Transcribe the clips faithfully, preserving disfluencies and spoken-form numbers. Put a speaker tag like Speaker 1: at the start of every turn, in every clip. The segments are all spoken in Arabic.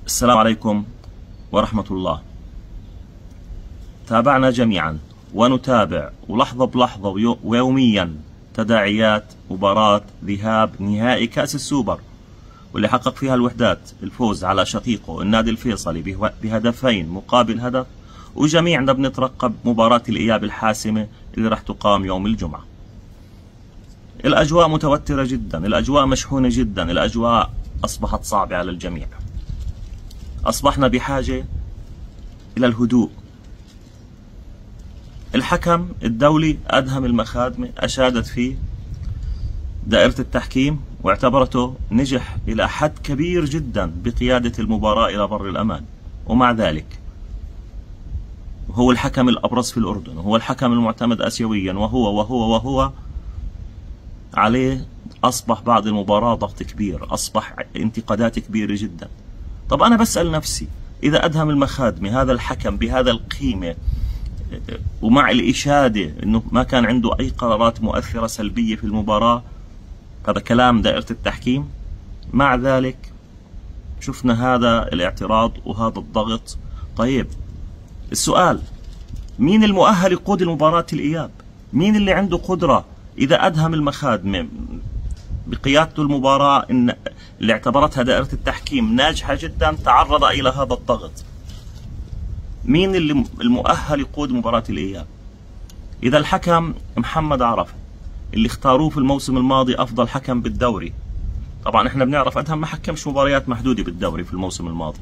Speaker 1: السلام عليكم ورحمة الله. تابعنا جميعا ونتابع ولحظة بلحظة ويوميا تداعيات مباراة ذهاب نهائي كأس السوبر، واللي حقق فيها الوحدات الفوز على شقيقه النادي الفيصلي بهدفين مقابل هدف، وجميعنا بنترقب مباراة الإياب الحاسمة اللي راح تقام يوم الجمعة. الأجواء متوترة جدا، الأجواء مشحونة جدا، الأجواء أصبحت صعبة على الجميع. أصبحنا بحاجة إلى الهدوء. الحكم الدولي أدهم المخادمة، أشادت فيه دائرة التحكيم واعتبرته نجح إلى حد كبير جدا بقيادة المباراة إلى بر الأمان، ومع ذلك هو الحكم الأبرز في الأردن، وهو الحكم المعتمد آسيويا، وهو وهو وهو عليه أصبح بعد المباراة ضغط كبير، أصبح انتقادات كبيرة جدا. طب أنا بسأل نفسي، إذا أدهم المخادمة هذا الحكم بهذا القيمة ومع الإشادة أنه ما كان عنده أي قرارات مؤثرة سلبية في المباراة، هذا كلام دائرة التحكيم، مع ذلك شفنا هذا الاعتراض وهذا الضغط. طيب السؤال، مين المؤهل يقود المباراة الإياب؟ مين اللي عنده قدرة إذا أدهم المخادمة بقيادته المباراة إن اللي اعتبرتها دائرة التحكيم ناجحة جدا تعرض إلى هذا الضغط؟ مين اللي المؤهل يقود مباراة الإياب؟ إذا الحكم محمد عرفة اللي اختاروه في الموسم الماضي أفضل حكم بالدوري، طبعا احنا بنعرف أدهم ما حكمش مباريات محدودة بالدوري في الموسم الماضي،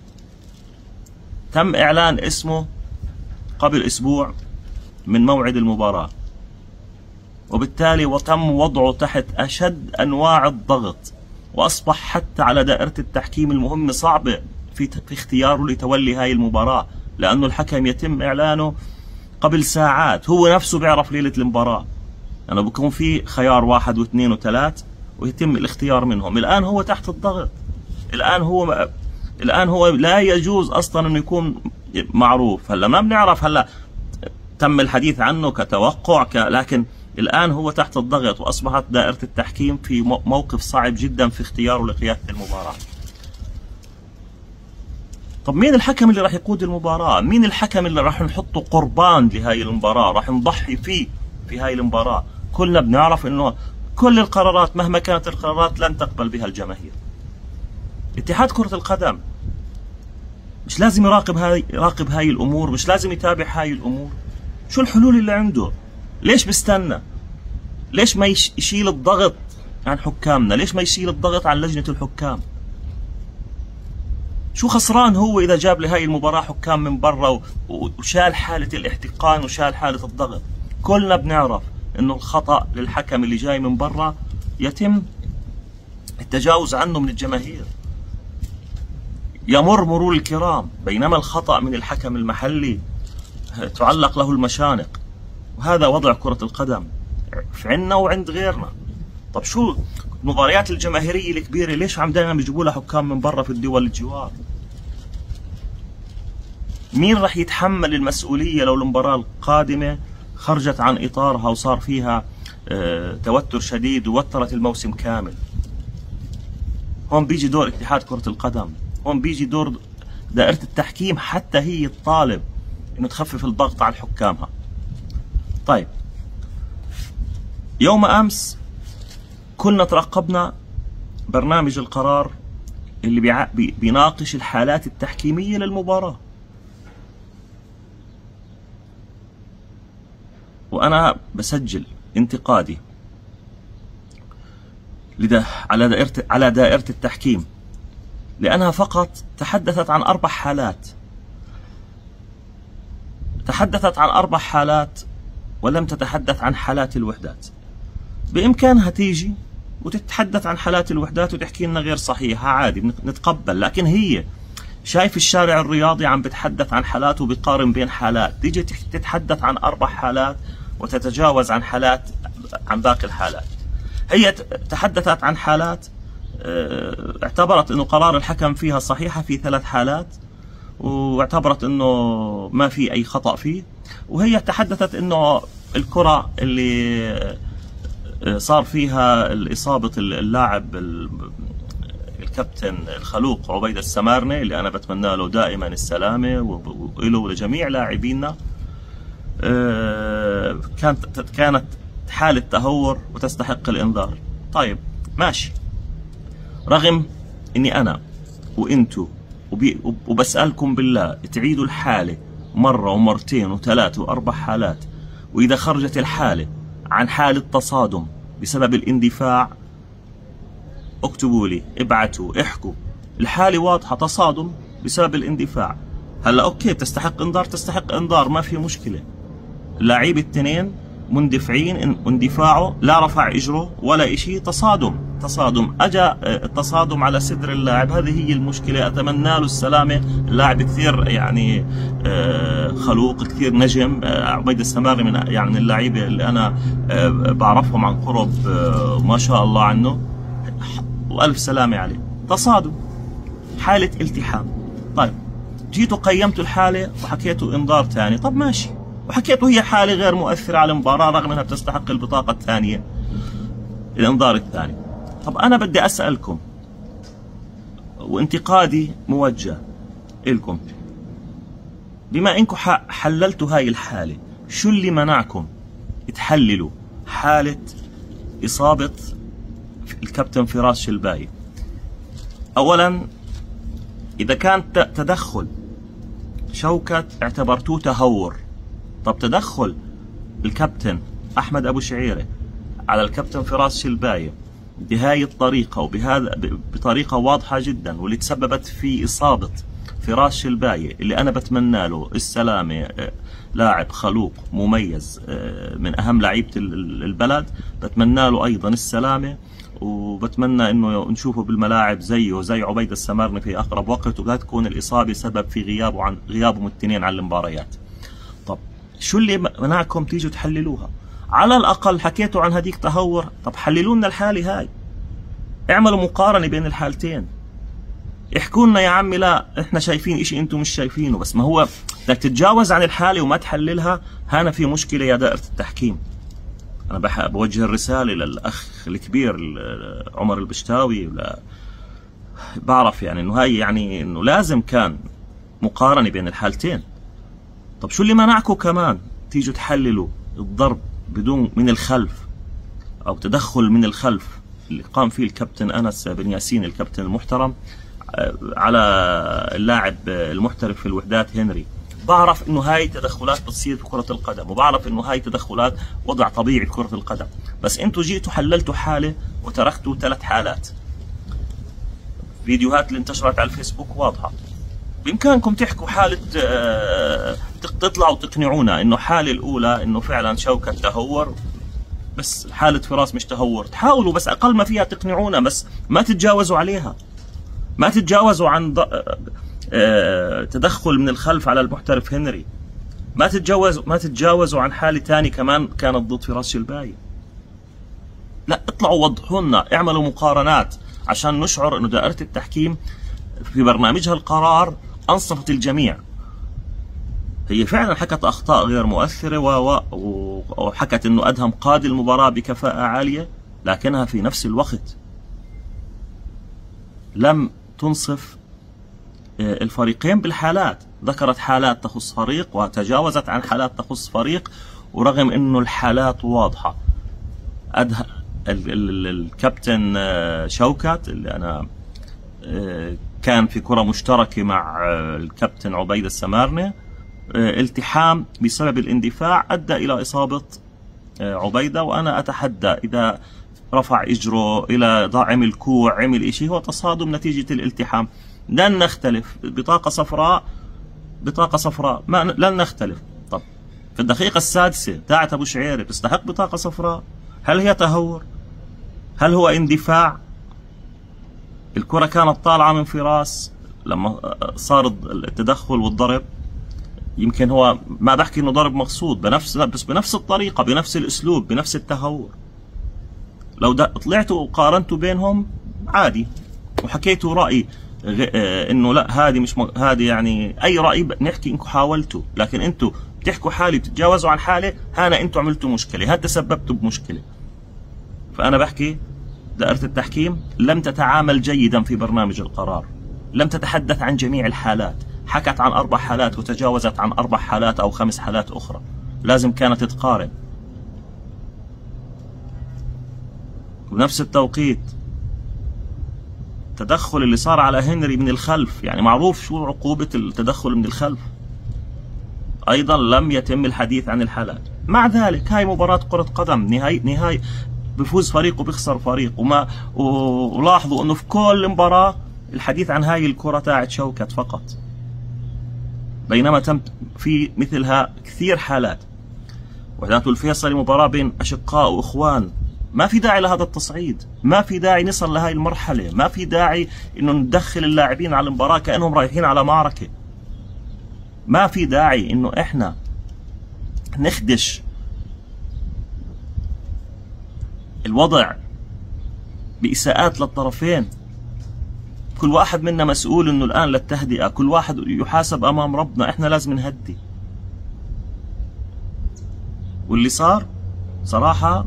Speaker 1: تم إعلان اسمه قبل أسبوع من موعد المباراة، وبالتالي وتم وضعه تحت أشد أنواع الضغط، وأصبح حتى على دائرة التحكيم المهمة صعبة في, في اختياره لتولي هاي المباراة، لأنه الحكم يتم إعلانه قبل ساعات، هو نفسه بيعرف ليلة المباراة، يعني بكون في خيار واحد واثنين وثلاث ويتم الاختيار منهم. الآن هو تحت الضغط، الآن هو الآن هو لا يجوز أصلا أنه يكون معروف. هلا ما بنعرف، هلا تم الحديث عنه كتوقع ك... لكن الآن هو تحت الضغط، وأصبحت دائرة التحكيم في موقف صعب جدا في اختياره لقيادة المباراة. طب مين الحكم اللي راح يقود المباراة؟ مين الحكم اللي راح نحطه قربان لهاي المباراة، راح نضحي فيه في هاي المباراة؟ كلنا بنعرف انه كل القرارات مهما كانت القرارات لن تقبل بها الجماهير. اتحاد كرة القدم مش لازم يراقب هاي يراقب هاي الامور، مش لازم يتابع هاي الامور؟ شو الحلول اللي عنده؟ ليش بيستنى؟ ليش ما يشيل الضغط عن حكامنا؟ ليش ما يشيل الضغط عن لجنة الحكام؟ شو خسران هو إذا جاب لهاي المباراة حكام من برا وشال حالة الاحتقان وشال حالة الضغط؟ كلنا بنعرف إنه الخطأ للحكم اللي جاي من برا يتم التجاوز عنه من الجماهير، يمر مرور الكرام، بينما الخطأ من الحكم المحلي تعلق له المشانق. وهذا وضع كرة القدم في عنا وعند غيرنا. طب شو المباريات الجماهيرية الكبيرة ليش عم دائما بيجيبوا لها حكام من برا في الدول الجوار؟ مين راح يتحمل المسؤولية لو المباراة القادمة خرجت عن إطارها وصار فيها اه توتر شديد ووترت الموسم كامل؟ هون بيجي دور اتحاد كرة القدم، هون بيجي دور دائرة التحكيم، حتى هي الطالب انه تخفف الضغط على حكامها. طيب يوم أمس كلنا ترقبنا برنامج القرار اللي بيناقش الحالات التحكيمية للمباراة، وأنا بسجل انتقادي على دائرة على دائرة التحكيم، لأنها فقط تحدثت عن أربع حالات تحدثت عن أربع حالات ولم تتحدث عن حالات الوحدات. بإمكانها تيجي وتتحدث عن حالات الوحدات وتحكي لنا غير صحيحة، عادي نتقبل، لكن هي شايف الشارع الرياضي عم بتحدث عن حالات وبيقارن بين حالات، تيجي تتحدث عن أربع حالات وتتجاوز عن حالات عن باقي الحالات. هي تحدثت عن حالات اعتبرت انه قرار الحكم فيها صحيحة في ثلاث حالات، واعتبرت انه ما في اي خطأ فيه، وهي تحدثت انه الكرة اللي صار فيها إصابة اللاعب الكابتن الخلوق عبيدة السمارنة اللي أنا بتمنى له دائما السلامة وله ولجميع لاعبينا. كانت كانت حالة تهور وتستحق الإنذار. طيب ماشي، رغم إني أنا وإنتوا وبسألكم بالله تعيدوا الحالة مرة ومرتين وثلاث وأربع حالات، وإذا خرجت الحالة عن حالة تصادم بسبب الاندفاع اكتبوا لي، ابعتوا، احكوا الحالة واضحة تصادم بسبب الاندفاع. هلا اوكي تستحق انذار، تستحق انذار ما في مشكلة. اللاعب التنين مندفعين، اندفاعه لا رفع اجره ولا اشي، تصادم تصادم اجى التصادم على صدر اللاعب، هذه هي المشكلة. اتمنى له السلامة، اللاعب كثير يعني خلوق، كثير نجم. عبيد السماري من يعني من اللعيبة اللي انا بعرفهم عن قرب ما شاء الله عنه، والف سلامة عليه. تصادم، حالة التحام. طيب جيتوا قيمتوا الحالة وحكيتوا انذار ثاني، طب ماشي، وحكيتوا هي حالة غير مؤثرة على المباراة رغم انها بتستحق البطاقة الثانية، الانذار الثاني. طب انا بدي اسألكم وانتقادي موجه لكم، بما انكم حللتوا هاي الحالة، شو اللي منعكم تحللوا حالة اصابة الكابتن فراس شلباي؟ اولا اذا كان تدخل شوكت اعتبرتوه تهور، طب تدخل الكابتن احمد ابو شعيرة على الكابتن فراس شلباي بهاي الطريقة وبهذا بطريقة واضحة جدا، واللي تسببت في اصابة فراس شلباي اللي انا بتمنى له السلامة، لاعب خلوق مميز من اهم لعيبة البلد، بتمنى له ايضا السلامة، وبتمنى انه نشوفه بالملاعب زيه زي عبيدة السمارني في اقرب وقت، ولا تكون الاصابة سبب في غيابه عن غيابهم الاثنين عن المباريات. طب شو اللي منعكم تيجوا تحللوها؟ على الاقل حكيتوا عن هديك تهور، طب حللوا لنا الحالة هاي، اعملوا مقارنة بين الحالتين، احكوا لنا يا عمي لا احنا شايفين اشي انتم مش شايفينه. بس ما هو بدك تتجاوز عن الحالة وما تحللها، هنا في مشكلة يا دائرة التحكيم. أنا بحب بوجه الرسالة للأخ الكبير عمر البشتاوي، ولا بعرف يعني إنه هاي يعني إنه لازم كان مقارنة بين الحالتين. طب شو اللي منعكم كمان تيجوا تحللوا الضرب بدون من الخلف أو تدخل من الخلف اللي قام فيه الكابتن أنس بن ياسين الكابتن المحترم على اللاعب المحترف في الوحدات هنري؟ بعرف انه هاي تدخلات بتصير في كرة القدم، وبعرف انه هاي تدخلات وضع طبيعي في كرة القدم، بس انتوا جيتوا حللتوا حالة وتركتوا ثلاث حالات. فيديوهات اللي انتشرت على الفيسبوك واضحة، بامكانكم تحكوا حالة اه تطلعوا تقنعونا انه حالة الاولى انه فعلا شوكة تهور، بس حالة فراس مش تهور. تحاولوا بس اقل ما فيها تقنعونا، بس ما تتجاوزوا عليها، ما تتجاوزوا عن اه تدخل من الخلف على المحترف هنري، ما تتجاوزوا ما تتجاوزوا عن حالة ثانية كمان كانت ضد فراس شلباي. لا اطلعوا وضحوا لنا، اعملوا مقارنات عشان نشعر انه دائرة التحكيم في برنامجها القرار انصفت الجميع. هي فعلا حكت اخطاء غير مؤثرة وحكت انه ادهم قاد المباراة بكفاءة عالية، لكنها في نفس الوقت لم تنصف الفريقين بالحالات. ذكرت حالات تخص فريق وتجاوزت عن حالات تخص فريق، ورغم انه الحالات واضحة. أده الكابتن شوكت اللي انا كان في كرة مشتركة مع الكابتن عبيدة السمارنة، التحام بسبب الاندفاع ادى الى اصابة عبيدة، وانا اتحدى اذا رفع اجره الى عمل كوع عمل اشي، هو تصادم نتيجة الالتحام. لن نختلف، بطاقة صفراء بطاقة صفراء ما لن نختلف. طب في الدقيقة السادسة تاعت ابو شعيرة تستحق بطاقة صفراء؟ هل هي تهور؟ هل هو اندفاع؟ الكرة كانت طالعة من فراس لما صار التدخل والضرب، يمكن هو ما بحكي انه ضرب مقصود، بنفس بس بنفس الطريقة بنفس الاسلوب بنفس التهور. لو طلعتوا وقارنتوا بينهم عادي وحكيتوا رأي انه لا هذه مش م... هذه يعني اي رأي نحكي انكم حاولتوا، لكن انتوا بتحكوا حالة بتتجاوزوا عن حالة، هنا انتوا عملتوا مشكلة، هذا تسببتوا بمشكلة. فانا بحكي دائرة التحكيم لم تتعامل جيدا في برنامج القرار، لم تتحدث عن جميع الحالات، حكت عن أربع حالات وتجاوزت عن أربع حالات أو خمس حالات أخرى، لازم كانت تقارن. بنفس التوقيت التدخل اللي صار على هنري من الخلف، يعني معروف شو عقوبة التدخل من الخلف، أيضا لم يتم الحديث عن الحالات. مع ذلك هاي مباراة كرة قدم، نهاية نهاية بفوز فريق وبيخسر فريق، وما ولاحظوا انه في كل مباراة الحديث عن هاي الكرة تاعت شوكت فقط، بينما تم في مثلها كثير حالات. وحداته الفيصلي مباراة بين أشقاء وإخوان، ما في داعي لهذا التصعيد، ما في داعي نصل لهاي المرحلة، ما في داعي انه ندخل اللاعبين على المباراة كأنهم رايحين على معركة، ما في داعي انه احنا نخدش الوضع بإساءات للطرفين. كل واحد منا مسؤول انه الآن للتهدئة، كل واحد يحاسب امام ربنا، احنا لازم نهدي. واللي صار صراحة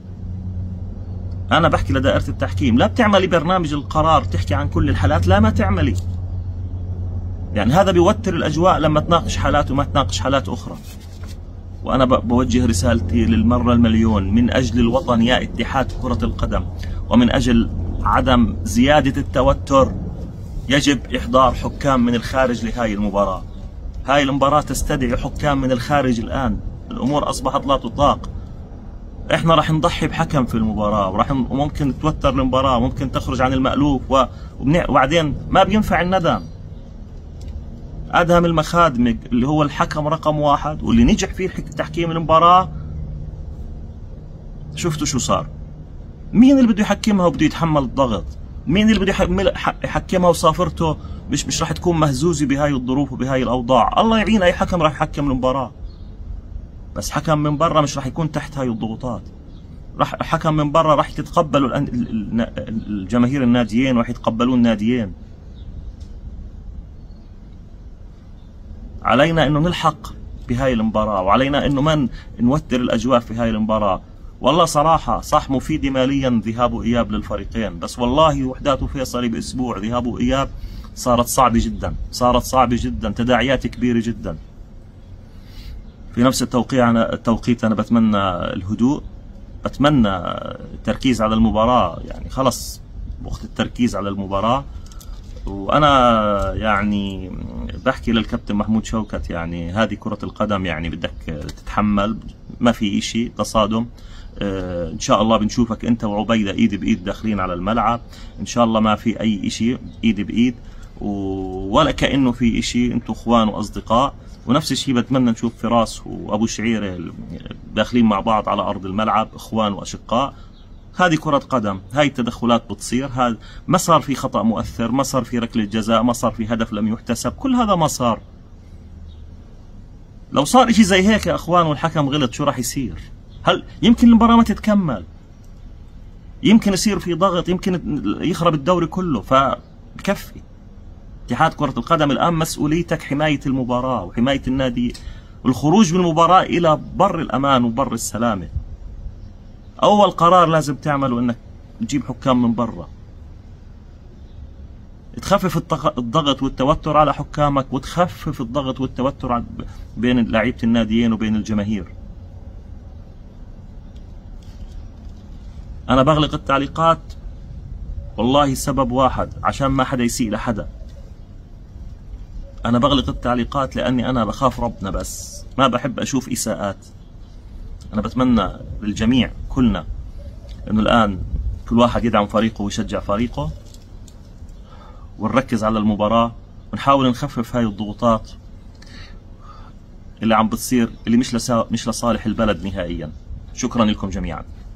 Speaker 1: انا بحكي لدائرة التحكيم، لا بتعملي برنامج القرار تحكي عن كل الحالات، لا ما تعملي، يعني هذا بيوتر الاجواء لما تناقش حالات وما تناقش حالات اخرى. وانا بوجه رسالتي للمرة المليون، من اجل الوطن يا اتحاد كرة القدم، ومن اجل عدم زيادة التوتر، يجب احضار حكام من الخارج لهاي المباراة. هاي المباراة تستدعي حكام من الخارج الان، الامور اصبحت لا تطاق. احنا راح نضحي بحكم في المباراة، وراح وممكن توتر المباراة، ممكن تخرج عن المألوف، وبعدين ما بينفع الندم. أدهم المخادمي اللي هو الحكم رقم واحد واللي نجح فيه تحكيم المباراة، شفتوا شو صار؟ مين اللي بده يحكمها وبده يتحمل الضغط؟ مين اللي بده يحكمها وصافرته مش مش راح تكون مهزوزة بهاي الظروف وبهاي الأوضاع؟ الله يعين أي حكم راح يحكم المباراة، بس حكم من برا مش راح يكون تحت هاي الضغوطات. راح حكم من برا راح يتقبلوا الجماهير الناديين وراح يتقبلوا الناديين. علينا انه نلحق بهاي المباراة، وعلينا انه ما نوتر الاجواء في هاي المباراة. والله صراحة صح مفيد ماليا ذهاب واياب للفريقين، بس والله وحدات وفيصلي باسبوع ذهاب واياب صارت صعبة جدا، صارت صعبة جدا، تداعيات كبيرة جدا. في نفس التوقيت أنا التوقيت أنا بتمنى الهدوء، بتمنى التركيز على المباراة، يعني خلص وقت التركيز على المباراة. وأنا يعني بحكي للكابتن محمود شوكت، يعني هذه كرة القدم، يعني بدك تتحمل، ما في إشي تصادم. آه إن شاء الله بنشوفك أنت وعبيدة إيد بإيد داخلين على الملعب، إن شاء الله ما في أي إشي، إيد بإيد ولا كأنه في إشي، أنتوا إخوان وأصدقاء. ونفس الشيء بتمنى نشوف فراس وأبو شعيرة داخلين مع بعض على أرض الملعب، إخوان وأشقاء. هذه كرة قدم، هاي التدخلات بتصير، هذا ما صار في خطأ مؤثر، ما صار في ركلة جزاء، ما صار في هدف لم يحتسب، كل هذا ما صار. لو صار اشي زي هيك يا اخوان والحكم غلط شو راح يصير؟ هل يمكن المباراة ما تتكمل، يمكن يصير في ضغط، يمكن يخرب الدوري كله، فبكفي. اتحاد كرة القدم الآن مسؤوليتك حماية المباراة وحماية النادي، والخروج من المباراة إلى بر الأمان وبر السلامة. أول قرار لازم تعمله إنك تجيب حكام من برا، تخفف الضغط والتوتر على حكامك، وتخفف الضغط والتوتر بين لعيبة الناديين وبين الجماهير. أنا بغلق التعليقات والله سبب واحد، عشان ما حدا يسيء لحدا. أنا بغلق التعليقات لأني أنا بخاف ربنا، بس ما بحب أشوف إساءات. أنا بتمنى للجميع كلنا إنه الآن كل واحد يدعم فريقه ويشجع فريقه، ونركز على المباراة، ونحاول نخفف هاي الضغوطات اللي عم بتصير، اللي مش لسا مش لصالح البلد نهائيا. شكرا لكم جميعا.